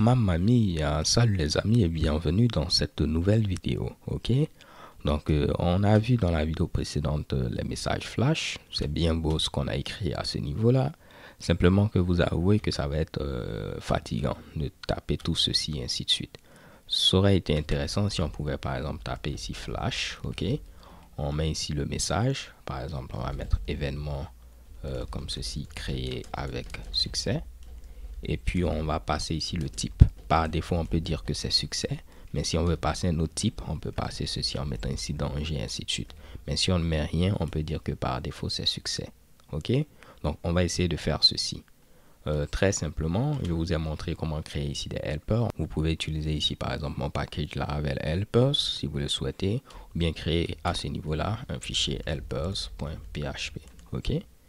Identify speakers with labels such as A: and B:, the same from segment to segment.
A: Mamma mia, salut les amis et bienvenue dans cette nouvelle vidéo, ok? Donc on a vu dans la vidéo précédente les messages flash, c'est bien beau ce qu'on a écrit à ce niveau-là, simplement que vous avouez que ça va être fatigant de taper tout ceci et ainsi de suite. Ça aurait été intéressant si on pouvait par exemple taper ici flash, ok? On met ici le message, par exemple on va mettre événement comme ceci, créé avec succès. Et puis on va passer ici le type. Par défaut on peut dire que c'est succès, mais si on veut passer un autre type, on peut passer ceci en mettant ici danger et ainsi de suite. Mais si on ne met rien, on peut dire que par défaut c'est succès. Ok? Donc on va essayer de faire ceci. Très simplement, je vous ai montré comment créer ici des helpers. Vous pouvez utiliser ici par exemple mon package Laravel helpers si vous le souhaitez, ou bien créer à ce niveau-là un fichier helpers.php. Ok?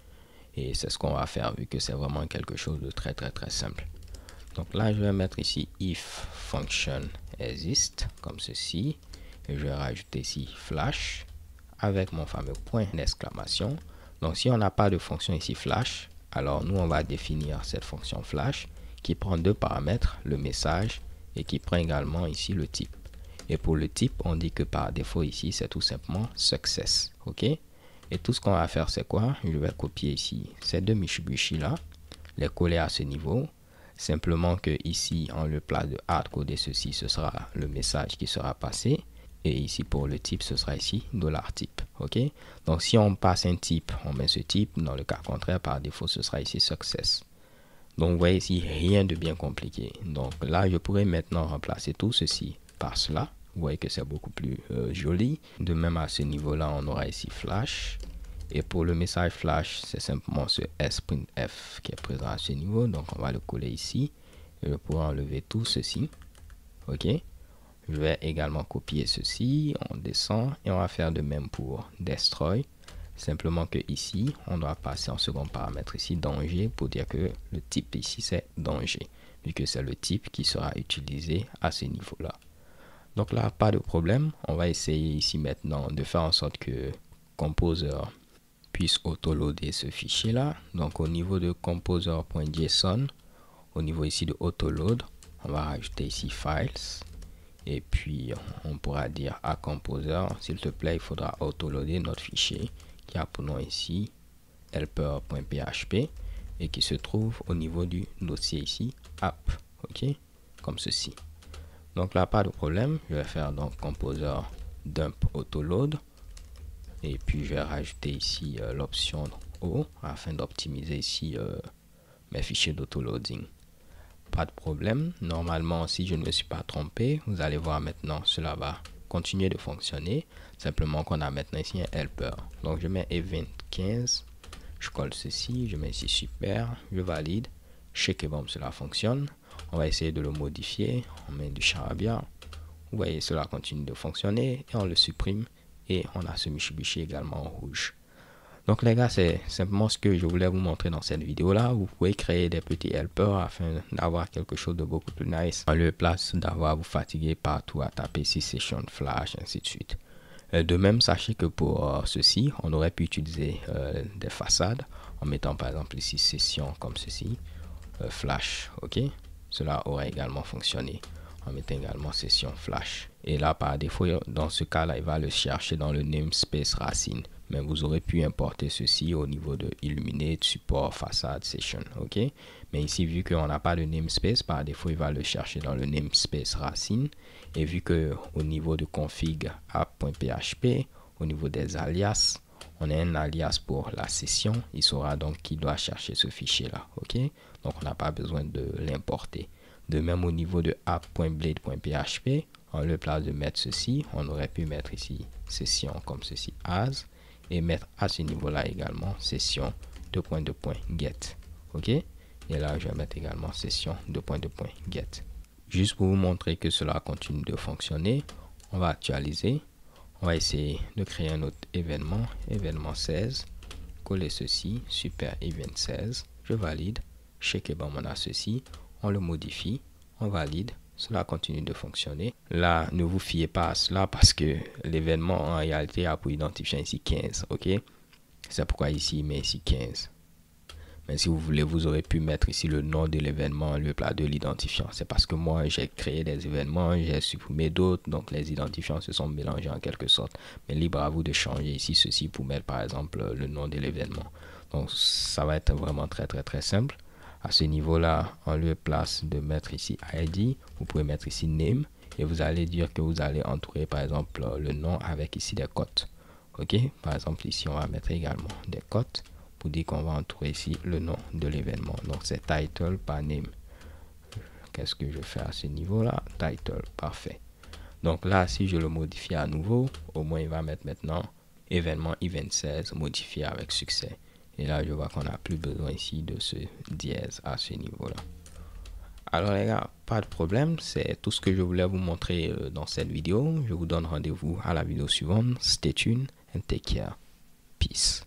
A: Et c'est ce qu'on va faire vu que c'est vraiment quelque chose de très simple. Donc là, je vais mettre ici if function exist comme ceci. Et je vais rajouter ici flash avec mon fameux point d'exclamation. Donc si on n'a pas de fonction ici flash, alors nous on va définir cette fonction flash qui prend deux paramètres, le message et qui prend également ici le type. Et pour le type, on dit que par défaut ici, c'est tout simplement success. Ok? Et tout ce qu'on va faire, c'est quoi? Je vais copier ici ces deux Mitsubishi là, les coller à ce niveau. Simplement que ici, en le place de hardcoder ceci, ce sera le message qui sera passé. Et ici, pour le type, ce sera ici $type. Ok? Donc, si on passe un type, on met ce type. Dans le cas contraire, par défaut, ce sera ici success. Donc, vous voyez ici, rien de bien compliqué. Donc là, je pourrais maintenant remplacer tout ceci par cela. Vous voyez que c'est beaucoup plus joli. De même à ce niveau-là, on aura ici flash. Et pour le message flash, c'est simplement ce sprintf qui est présent à ce niveau. Donc on va le coller ici. Et je pourrai enlever tout ceci. Ok. Je vais également copier ceci. On descend et on va faire de même pour destroy. Simplement que ici, on doit passer en second paramètre ici danger pour dire que le type ici c'est danger. Vu que c'est le type qui sera utilisé à ce niveau-là. Donc là, pas de problème. On va essayer ici maintenant de faire en sorte que Composer puisse autoloader ce fichier-là. Donc au niveau de composer.json, au niveau ici de autoload, on va rajouter ici files. Et puis on pourra dire à Composer, s'il te plaît, il faudra autoloader notre fichier qui a pour nom ici helper.php et qui se trouve au niveau du dossier ici app. Ok, comme ceci. Donc là, pas de problème. Je vais faire donc composer dump autoload. Et puis je vais rajouter ici l'option O afin d'optimiser ici mes fichiers d'autoloading. Pas de problème. Normalement, si je ne me suis pas trompé, vous allez voir maintenant, cela va continuer de fonctionner. Simplement qu'on a maintenant ici un helper. Donc je mets event 15. Je colle ceci. Je mets ici super. Je valide. Check et bon, cela fonctionne. On va essayer de le modifier. On met du charabia. Vous voyez, cela continue de fonctionner. Et on le supprime. Et on a ce Mitsubishi également en rouge. Donc les gars, c'est simplement ce que je voulais vous montrer dans cette vidéo là. Vous pouvez créer des petits helpers afin d'avoir quelque chose de beaucoup plus nice. En lieu place d'avoir vous fatiguer partout à taper ici session flash, ainsi de suite. De même, sachez que pour ceci, on aurait pu utiliser des façades en mettant par exemple ici session comme ceci, flash, ok. Cela aurait également fonctionné. En mettant également session flash. Et là, par défaut, dans ce cas-là, il va le chercher dans le namespace racine. Mais vous aurez pu importer ceci au niveau de Illuminate, support, façade, session. Ok. Mais ici, vu qu'on n'a pas de namespace, par défaut, il va le chercher dans le namespace racine. Et vu que au niveau de config app.php, au niveau des alias, on a un alias pour la session. Il saura donc qu'il doit chercher ce fichier-là. Ok. Donc, on n'a pas besoin de l'importer. De même au niveau de app.blade.php, en le place de mettre ceci, on aurait pu mettre ici session comme ceci as et mettre à ce niveau là également session get. Ok, et là je vais mettre également session get. Juste pour vous montrer que cela continue de fonctionner, on va actualiser. On va essayer de créer un autre événement, événement 16, coller ceci, super event 16, je valide, check et bon on a ceci. On le modifie, on valide, cela continue de fonctionner. Là, ne vous fiez pas à cela parce que l'événement en réalité a pour identifier ici 15, ok? C'est pourquoi ici il met ici 15. Mais si vous voulez, vous aurez pu mettre ici le nom de l'événement en lieu de l'identifiant. C'est parce que moi, j'ai créé des événements, j'ai supprimé d'autres, donc les identifiants se sont mélangés en quelque sorte. Mais libre à vous de changer ici ceci pour mettre par exemple le nom de l'événement. Donc ça va être vraiment très simple. À ce niveau-là, en lieu de mettre ici ID, vous pouvez mettre ici name et vous allez dire que vous allez entourer par exemple le nom avec ici des cotes. Ok, par exemple ici on va mettre également des cotes pour dire qu'on va entourer ici le nom de l'événement. Donc c'est title par name. Qu'est-ce que je fais à ce niveau-là? Title, parfait. Donc là, si je le modifie à nouveau, au moins il va mettre maintenant événement event 16 modifié avec succès. Et là, je vois qu'on n'a plus besoin ici de ce dièse à ce niveau-là. Alors les gars, pas de problème, c'est tout ce que je voulais vous montrer dans cette vidéo. Je vous donne rendez-vous à la vidéo suivante. Stay tuned and take care. Peace.